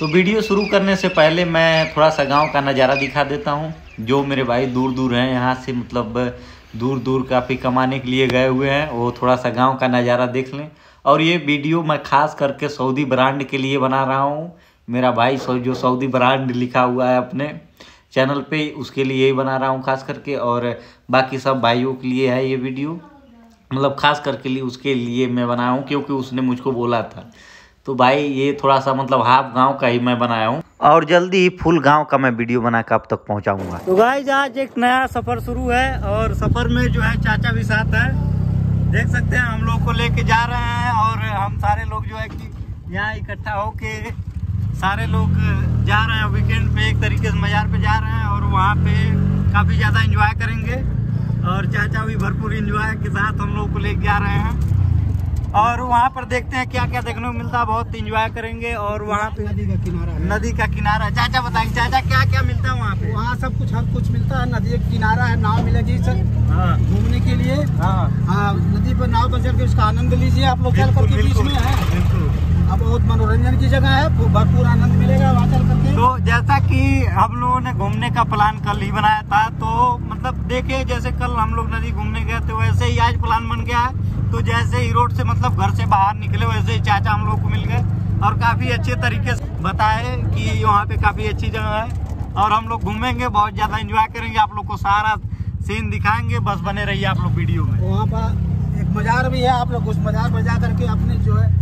तो वीडियो शुरू करने से पहले मैं थोड़ा सा गांव का नज़ारा दिखा देता हूं। जो मेरे भाई दूर दूर हैं, यहाँ से मतलब दूर दूर काफ़ी कमाने के लिए गए हुए हैं, वो थोड़ा सा गांव का नज़ारा देख लें। और ये वीडियो मैं खास करके सऊदी ब्रांड के लिए बना रहा हूँ। मेरा भाई जो सऊदी ब्रांड लिखा हुआ है अपने चैनल पे, उसके लिए ही बना रहा हूँ खास करके। और बाकी सब भाइयों के लिए है ये वीडियो, मतलब खास करके लिए उसके लिए मैं बनाया हूँ, क्योंकि उसने मुझको बोला था। तो भाई ये थोड़ा सा मतलब हाफ गांव का ही मैं बनाया हूँ, और जल्दी ही फुल गांव का मैं वीडियो बना के आप तक पहुँचाऊँगा। तो गाइस आज एक नया सफ़र शुरू है, और सफ़र में जो है चाचा भी साथ है। देख सकते हैं हम लोग को लेके जा रहे हैं, और हम सारे लोग जो है कि यहाँ इकट्ठा होके सारे लोग जा रहे हैं वीकेंड पे, एक तरीके से मज़ार पे जा रहे हैं, और वहाँ पे काफ़ी ज़्यादा एंजॉय करेंगे। और चाचा भी भरपूर एंजॉय के साथ हम लोग को लेके जा रहे हैं, और वहाँ पर देखते हैं क्या क्या देखने को मिलता है। बहुत एंजॉय करेंगे। और वहाँ पे नदी का किनारा है। चाचा बताएंगे चाचा क्या क्या मिलता है वहाँ पे? वहाँ सब कुछ हर कुछ मिलता है। नदी का किनारा है, नाव मिलेगी सर घूमने के लिए। हाँ, नदी पर नाव पर चल के उसका आनंद लीजिए आप लोग। चल करके बीच में है, अब बहुत मनोरंजन की जगह है, भरपूर आनंद मिलेगा वहाँ चल करके। तो जैसा कि हम लोगों ने घूमने का प्लान कल ही बनाया था, तो मतलब देखे जैसे कल हम लोग नदी घूमने गए थे, वैसे ही आज प्लान बन गया है। तो जैसे ही रोड से मतलब घर से बाहर निकले, वैसे ही चाचा हम लोग को मिल गए, और काफ़ी अच्छे तरीके से बताए कि वहाँ पे काफ़ी अच्छी जगह है, और हम लोग घूमेंगे, बहुत ज़्यादा एंजॉय करेंगे, आप लोग को सारा सीन दिखाएंगे। बस बने रहिए आप लोग वीडियो में। वहाँ पर एक मज़ार भी है, आप लोग उस मज़ार पर जा करके अपने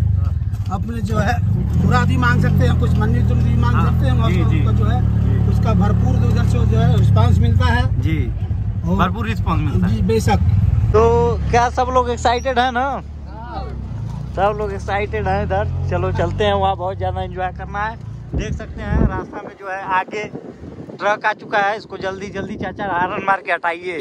जो है पूरा भी मांग सकते हैं, कुछ मन्नत भी मांग सकते हैं। उसका जो है उसका भरपूर उधर से जो है रिस्पांस मिलता है जी, भरपूर रिस्पांस मिलता है जी, बेशक। तो क्या सब लोग एक्साइटेड है ना? सब लोग एक्साइटेड हैं इधर। चलो चलते हैं, वहाँ बहुत ज़्यादा एंजॉय करना है। देख सकते हैं रास्ता में जो है आगे ट्रक आ चुका है, इसको जल्दी जल्दी चाचा हारन मार के हटाइए।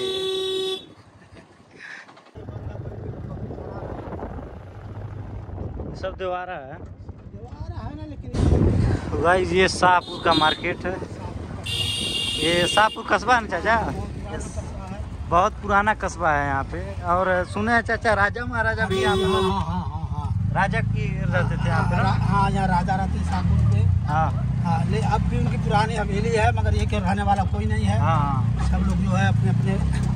सब दीवारा है ना, लेकिन तो गाइस ये शाहपुर का मार्केट है। ये शाहपुर कस्बा है ना चाचा? बहुत पुराना कस्बा है यहाँ पे। और सुने हैं चाचा राजा महाराजा भी यहाँ पे राजा की रहते थे यहाँ पे। हाँ, यहाँ राजा रहते शाहपुर पे। हाँ, ले अब भी उनकी पुरानी हवेली है, मगर ये के रहने वाला कोई नहीं है। सब लोग जो है अपने अपने।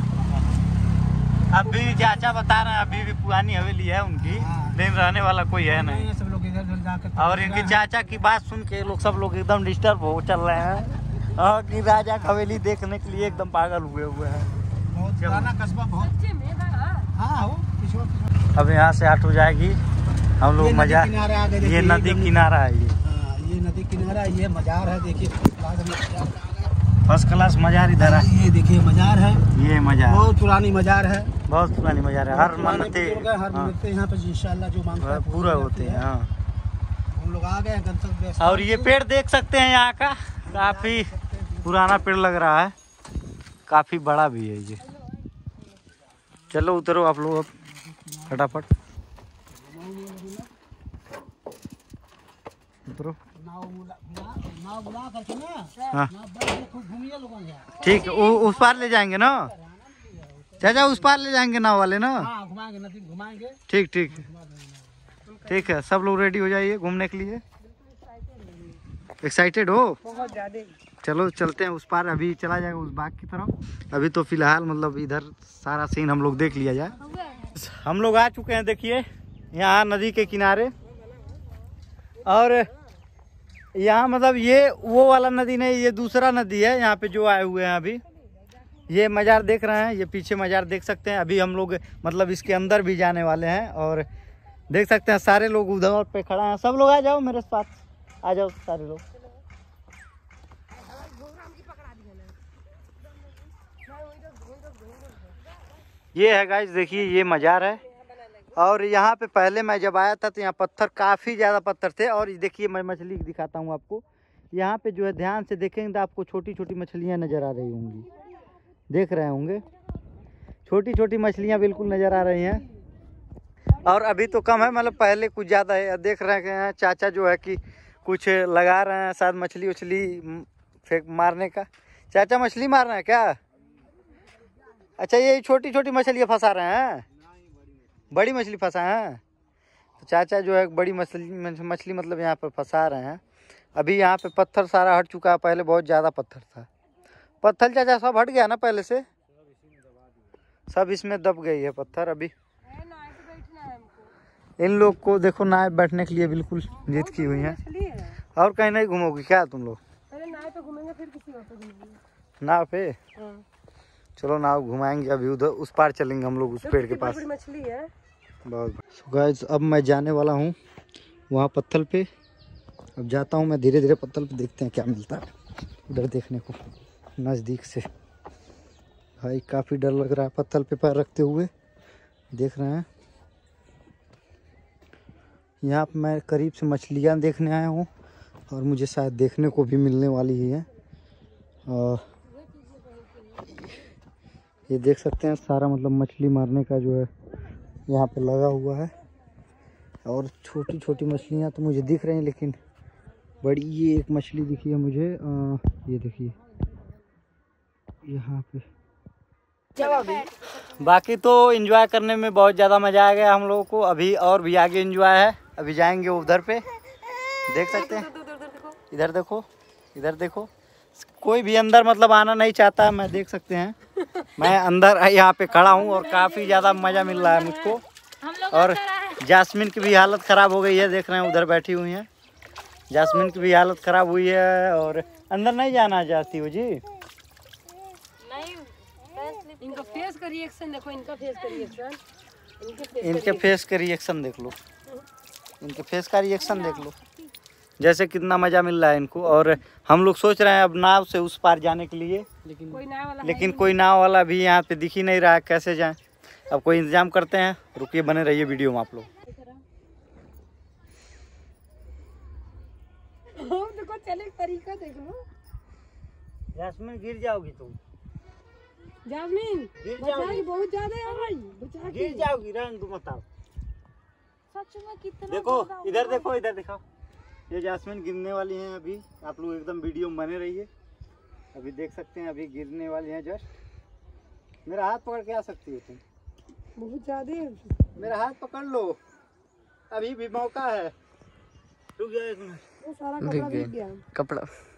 अभी चाचा बता रहे हैं अभी भी पुरानी हवेली है उनकी, लेकिन रहने वाला कोई है नहीं। सब लोग इधर उधर जाकर, और इनके चाचा की बात सुन के लोग सब लोग एकदम डिस्टर्ब हो चल रहे हैं, और कि राजा की हवेली देखने के लिए एकदम पागल हुए हैं। बहुत पुराना कस्बा, बहुत। हाँ, अब यहाँ से आठ हो जाएगी, हम लोग मजा। ये नदी किनारा है, ये नदी किनारा, ये मजार है। देखिए फर्स्ट क्लास मजार इधर है। ये देखिए मजार है, ये मजार बहुत पुरानी मजार है, बहुत पुरानी मजार है। हर मन्नते यहाँ पे इंशाल्लाह जो मांगता है पूरा होते हैं। हम लोग आ गए गंतव्य। और ये पेड़ देख सकते हैं यहाँ का, काफी पुराना पेड़ लग रहा है, काफी बड़ा भी है ये। चलो उतरो आप लोग अब फटाफट उतरो। हाँ ठीक है, उस पार ले जाएंगे ना चाचा? उस पार ले जाएंगे नाव वाले ना? घुमाएंगे, नदी घुमाएंगे। ठीक ठीक ठीक है, सब लोग रेडी हो जाइए घूमने के लिए। एक्साइटेड हो? बहुत ज्यादा। चलो चलते हैं उस पार, अभी चला जाएगा उस बाग की तरफ। अभी तो फिलहाल मतलब इधर सारा सीन हम लोग देख लिया जाए। हम लोग आ चुके हैं, देखिए यहाँ नदी के किनारे। और यहाँ मतलब ये वो वाला नदी नहीं, ये दूसरा नदी है यहाँ पे जो आए हुए हैं अभी। ये मज़ार देख रहे हैं, ये पीछे मज़ार देख सकते हैं। अभी हम लोग मतलब इसके अंदर भी जाने वाले हैं, और देख सकते हैं सारे लोग उधर पे खड़ा हैं। सब लोग आ जाओ मेरे पास, आ जाओ सारे लोग। ये है गाइस, देखिए ये मज़ार है। और यहाँ पे पहले मैं जब आया था तो यहाँ पत्थर, काफ़ी ज़्यादा पत्थर थे। और देखिए मैं मछली दिखाता हूँ आपको। यहाँ पे जो है ध्यान से देखेंगे तो आपको छोटी छोटी मछलियाँ नज़र आ रही होंगी, देख रहे होंगे, छोटी छोटी मछलियाँ बिल्कुल नज़र आ रही हैं। और अभी तो कम है, मतलब पहले कुछ ज़्यादा है। देख रहे हैं चाचा जो है कि कुछ लगा रहे हैं, शायद मछली उछली फेंक मारने का। चाचा मछली मार रहे हैं क्या? अच्छा, ये छोटी छोटी मछलियाँ फंसा रहे हैं, बड़ी मछली फंसा है। तो चाचा जो है बड़ी मछली मतलब यहाँ पर फंसा रहे हैं। अभी यहाँ पे पत्थर सारा हट चुका है, पहले बहुत ज़्यादा पत्थर था। पत्थर चाचा सब हट गया ना पहले से, सब इसमें दब गई है पत्थर। अभी इन लोग को देखो नाव बैठने के लिए बिल्कुल जिद की हुई है। और कहीं नहीं घूमोगी क्या तुम लोग? नाव पे घूमेंगे, फिर किसी और पे घूमेंगे। नाव पे? चलो नाव घुमाएंगे। अभी उधर उस पार चलेंगे हम लोग, उस पेड़ के पास। मछली है बहुत। गाइस अब मैं जाने वाला हूँ वहाँ पत्थर पे। अब जाता हूँ मैं धीरे धीरे पत्थर पे, देखते हैं क्या मिलता है उधर देखने को नज़दीक से। भाई काफ़ी डर लग रहा है पत्थर पे पैर रखते हुए। देख रहे हैं यहाँ पे मैं करीब से मछलियाँ देखने आया हूँ और मुझे शायद देखने को भी मिलने वाली ही है। और ये देख सकते हैं सारा मतलब मछली मारने का जो है यहाँ पे लगा हुआ है। और छोटी छोटी मछलियाँ तो मुझे दिख रही हैं, लेकिन बड़ी ये एक मछली दिखी है मुझे। ये देखिए यहाँ पे। बाकी तो एंजॉय करने में बहुत ज़्यादा मज़ा आ गया हम लोगों को। अभी और भी आगे एंजॉय है, अभी जाएंगे उधर पे। देख सकते हैं इधर देखो, इधर देखो। कोई भी अंदर मतलब आना नहीं चाहता, मैं देख सकते हैं मैं अंदर यहाँ पे खड़ा हूँ और काफ़ी ज़्यादा मज़ा मिल रहा है मुझको। और जास्मिन की भी हालत ख़राब हो गई है, देख रहे हैं उधर बैठी हुई हैं। जास्मिन की भी हालत ख़राब हुई है और अंदर नहीं जाना चाहती हो जी। इनका फेस का रिएक्शन देखो, इनका फेस का रिएक्शन, इनके फेस का रिएक्शन देख लो, इनके फेस का रिएक्शन देख लो, जैसे कितना मज़ा मिल रहा है इनको। और हम लोग सोच रहे हैं अब नाव से उस पार जाने के लिए, लेकिन कोई नाव वाला भी यहाँ पे दिख ही नहीं रहा है, कैसे जाएं। अब कोई इंतजाम करते हैं, रुकिए बने रहिए वीडियो में आप लोग। देखो चले तरीका देख लो। जास्मिन गिर जाओगी तुम, जास्मिन गिर जाओगी, बहुत ज्यादा है भाई, बचा के गिर जाओगी। रंग दो मत आओ। सच में कितना देखो इधर देखो, इधर दिखाओ। ये जास्मिन गिरने वाली हैं अभी, आप लोग एकदम वीडियो में बने रहिए। अभी देख सकते हैं अभी गिरने वाली हैं जस्ट। मेरा हाथ पकड़ के आ सकती हो तुम, बहुत ज्यादा है। मेरा हाथ पकड़ लो, अभी भी मौका है। रुक जाओ एक मिनट, वो सारा कपड़ा भीग गया। कपड़ा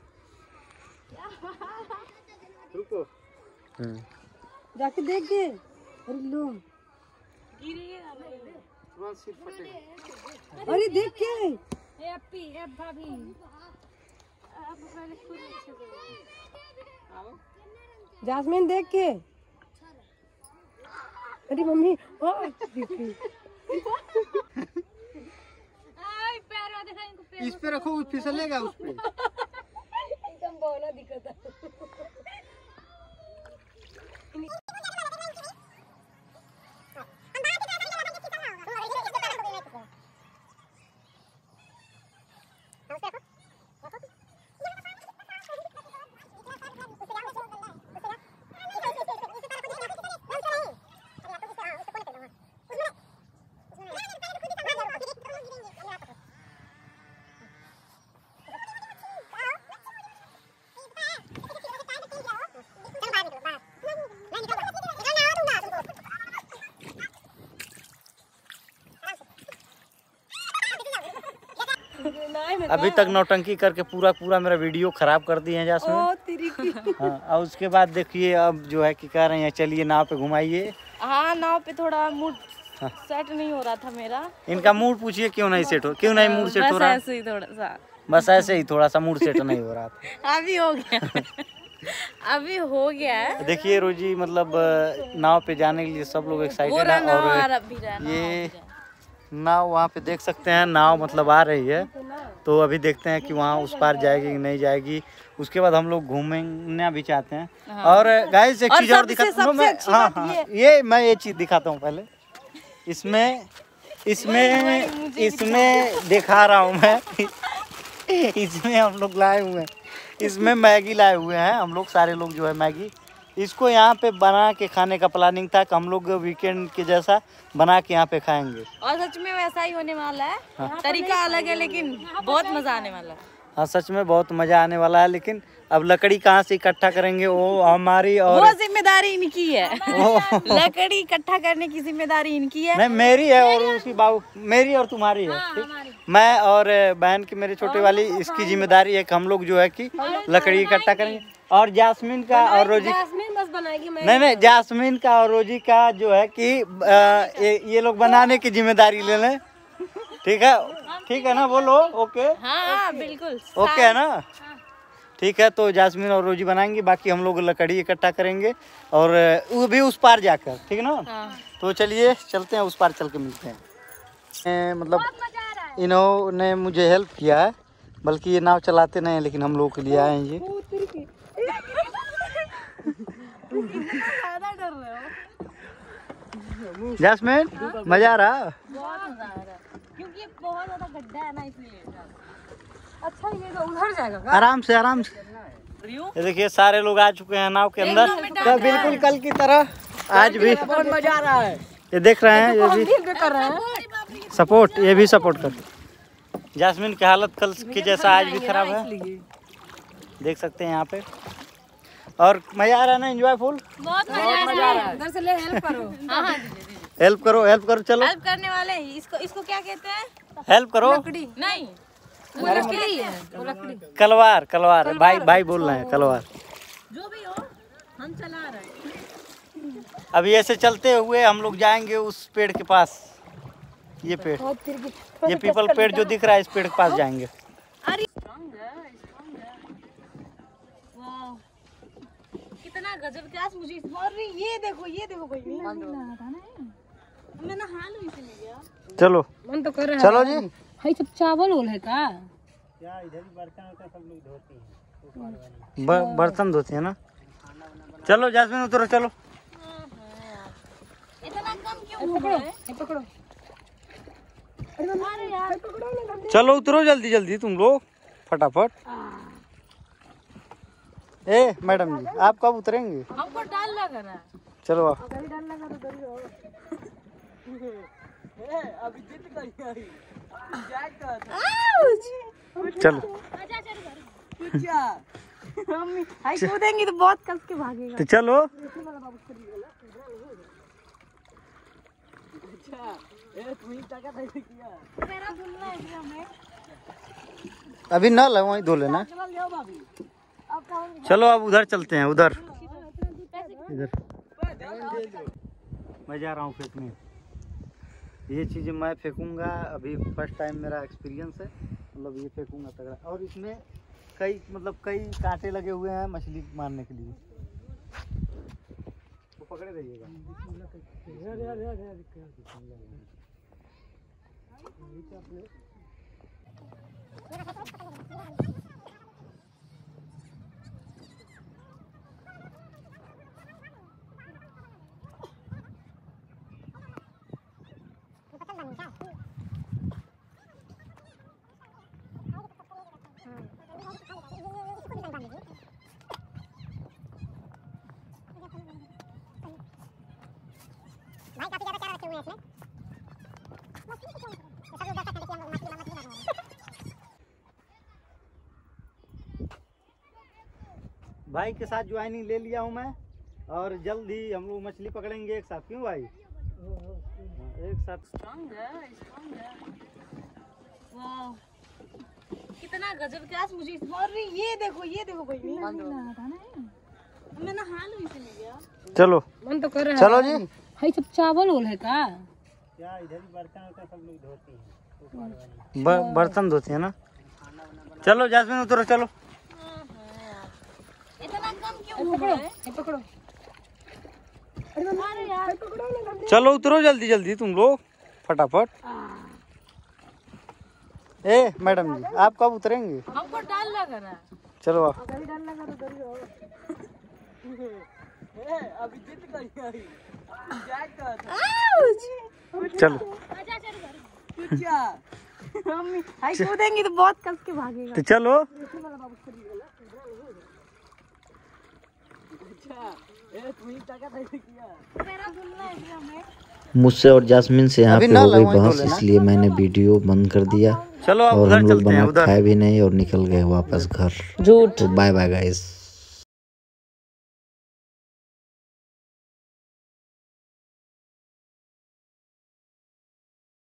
रुको, जाके देख के। अरे लो, अरे देख के भाभी। जास्मिन देख के। अरे मम्मी इस पे रखो, फिसलेगा उस पे। एकदम बोला दिक्कत है। अभी तक नौटंकी करके पूरा मेरा वीडियो खराब कर दिए हैं जास्मिन। हाँ, और उसके बाद देखिए अब जो है कि कह रहे हैं चलिए नाव पे घुमाइए। हाँ, नाव पे थोड़ा मूड सेट नहीं हो रहा था मेरा। इनका मूड पूछिए क्यों नहीं सेट हो, क्यों नहीं मूड सेट हो रहा है? ऐसे ही थोड़ा सा, बस ऐसे ही थोड़ा सा मूड सेट नहीं हो रहा था। अभी हो गया अभी हो गया है। देखिए रोजी मतलब नाव पे जाने के लिए सब लोग एक्साइटेड है। और ये नाव वहाँ पे देख सकते हैं, नाव मतलब आ रही है, तो अभी देखते हैं कि वहाँ उस पार जाएगी कि नहीं जाएगी। उसके बाद हम लोग घूमना भी चाहते हैं। हाँ। और गाइस एक चीज और दिखाता हूँ मैं। हाँ, ये मैं ये चीज दिखाता हूँ पहले। इसमें दिखा रहा हूँ मैं। इसमें हम लोग लाए हुए हैं, इसमें मैगी लाए हुए हैं हम लोग, सारे लोग जो है मैगी। इसको यहाँ पे बना के खाने का प्लानिंग था कि हम लोग वीकेंड के जैसा बना के यहाँ पे खाएंगे। और सच में वैसा ही होने वाला है। हाँ। तरीका अलग है लेकिन बहुत मजा आने वाला है। हाँ सच में बहुत मजा आने वाला है, लेकिन अब लकड़ी कहाँ से इकट्ठा करेंगे वो हमारी और वो जिम्मेदारी इनकी है। लकड़ी इकट्ठा करने की जिम्मेदारी इनकी है। नहीं मेरी है और उसकी बाबू मेरी और तुम्हारी है। ठीक? मैं और बहन की मेरी छोटी वाली इसकी जिम्मेदारी है कि हम लोग जो है कि लकड़ी इकट्ठा करेंगे। और जास्मीन का और रोजी बस बनाएगी। नहीं जास्मीन का और रोजी का जो है कि ये लोग बनाने की जिम्मेदारी ले लें। ठीक है ना, बोलो ओके। हाँ बिल्कुल ओके है ना, ठीक है। तो जास्मीन और रोजी बनाएंगे, बाकी हम लोग लकड़ी इकट्ठा करेंगे और वो भी उस पार जाकर। ठीक है ना। तो चलिए चलते हैं, उस पार चल के मिलते हैं। मतलब इन्होंने मुझे हेल्प किया है, बल्कि ये नाव चलाते नहीं हैं, लेकिन हम लोगों के लिए आए हैं ये। जास्मीन मजा आ रहा? बहुत मजा आ रहा है क्योंकि बहुत ज्यादा गड्ढा है ना, इसलिए। अच्छा ये तो उधर जाएगा। आराम से ये देखिए सारे लोग आ चुके हैं नाव के अंदर। तो बिल्कुल कल की तरह आज भी बहुत मजा आ रहा है। ये देख रहे हैं, ये भी कर रहे हैं सपोर्ट, ये भी सपोर्ट कर। जास्मीन की हालत कल की जैसा आज भी खराब है, देख सकते हैं यहाँ पे। और मजा आ रहा है ना, एंजॉय फुल। बहुत मजा आ रहा है। उधर से ले हेल्प करो। हाँ हेल्प करो चलो। हेल्प करने वाले इसको क्या कहते हैं? हेल्प करो। नहीं वो लकड़ी है, वो लकड़ी। कलवार भाई बोल रहे हैं, कलवार। जो भी हो हम चला रहे हैं। अभी ऐसे चलते हुए हम लोग जाएंगे उस पेड़ के पास। ये पेड़, ये पीपल पेड़ जो दिख रहा है, इस पेड़ के पास जाएंगे। अरे वाह कितना गजब क्लास। मुझे ये देखो कोई नहीं मैं ना हाल में चली गया। चलो मन तो कर रहा है। चलो जी। हाय सब चावल ओल है का? क्या इधर भी बर्तन सब लोग धोते हैं। बर्तन धोते हैं ना। चलो जास्मीन उतरो, चलो। इतना कम क्यों हो गया? पकड़ो। अरे यार चलो उतरो जल्दी तुम लोग फटाफट। मैडम जी आप कब उतरेंगे? हमको डाल लगा रहा है। चलो आप। अभी जीत गई। चलो हाय कूदेंगी तो बहुत कस के भागेगा। तो चलो। अभी न लो, वहीं धो लेना। चलो अब उधर चलते हैं, उधर इधर। मैं जा रहा हूँ फेंकने। ये चीज़ें मैं फेंकूंगा, अभी फर्स्ट टाइम मेरा एक्सपीरियंस है। मतलब ये फेंकूंगा तगड़ा। और इसमें कई कांटे लगे हुए हैं मछली मारने के लिए। तो पकड़े रहिएगा। भाई के साथ ज्वाइनिंग ले लिया हूँ मैं, और जल्द ही हम लोग मछली पकड़ेंगे एक साथ। क्यों भाई? एक साथ। स्ट्रांग है। वाह कितना गजब क्लास। मुझे ये देखो कोई नहीं मैं ना हाल में चली गया। चलो मन तो कर रहा है। चलो जी। हाय सब चावल ओल है का? क्या इधर भी बर्तन सब लोग धोते हैं। बर्तन धोते हैं ना। चलो जास्मीन उतरो, चलो। इतना कम क्यों हो गया? पकड़ो। अरे यार चलो उतरो जल्दी तुम लोग फटाफट। मैडम जी आप कब उतरेंगे? हमको डाल लगा रहा है। चलो आप। अभी जीत गई। चलो हाय कूदेंगी तो बहुत कस के भागेगा। तो चलो। मुझसे और जास्मीन से यहाँ पे हो गई बहस, इसलिए मैंने वीडियो बंद कर दिया। चलो अब और उधर हम लोग चलते हैं, बना उधर खाए भी नहीं और निकल गए वापस घर। झूठ। Bye bye guys.